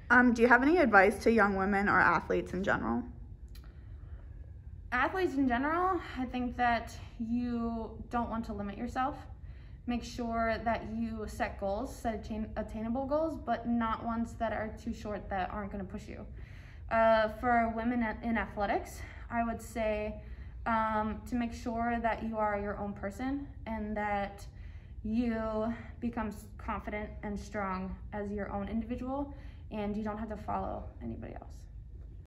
Do you have any advice to young women or athletes in general? Athletes in general, I think that you don't want to limit yourself. Make sure that you set goals, set attainable goals, but not ones that are too short that aren't going to push you. For women in athletics, I would say to make sure that you are your own person and that you become confident and strong as your own individual, and you don't have to follow anybody else.